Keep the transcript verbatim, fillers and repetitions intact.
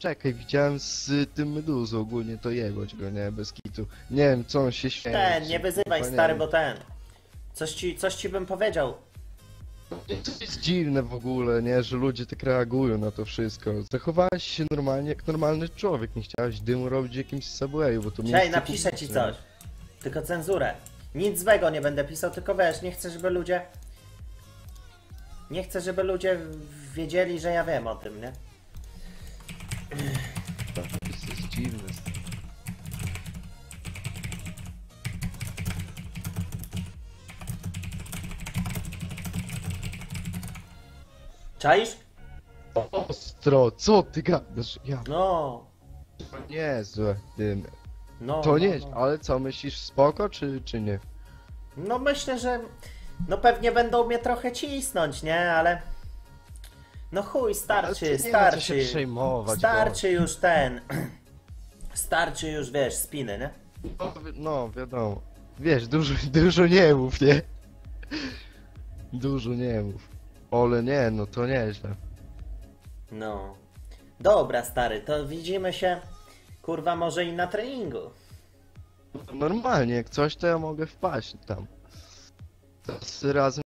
czekaj, widziałem z tym Meduzą ogólnie to jebać go, nie? Bez kitu. Nie wiem, co on się śmieje. Ten, czy- nie wyzywaj kurwa, stary, wiem. bo ten. Coś ci, coś ci bym powiedział. To jest dziwne w ogóle, nie? Że ludzie tak reagują na to wszystko. Zachowałeś się normalnie jak normalny człowiek. Nie chciałeś dymu robić w jakimś Subwayu, bo to Cześć, miejsce napiszę ci publiczne. coś. Tylko cenzurę. Nic złego nie będę pisał, tylko wiesz, nie chcę, żeby ludzie... Nie chcę, żeby ludzie wiedzieli, że ja wiem o tym, nie? To jest dziwne. Czaisz? Ostro, co ty gadasz? Ja, No. to niezłe dymy. No, To no, nie, no. ale co, myślisz spoko, czy, czy nie? No myślę, że... No pewnie będą mnie trochę cisnąć, nie? Ale... No chuj, Ale starczy, to nie ma co się starczy. przejmować, Starczy już ten... Starczy już, wiesz, spiny, nie? bo- No, wi- no, wiadomo. Wiesz, dużo, dużo nie mów, nie? Dużo nie mów. Ale nie, no to nieźle. No. Dobra, stary, to widzimy się, kurwa, może i na treningu. Normalnie, jak coś, to ja mogę wpaść tam. Teraz razem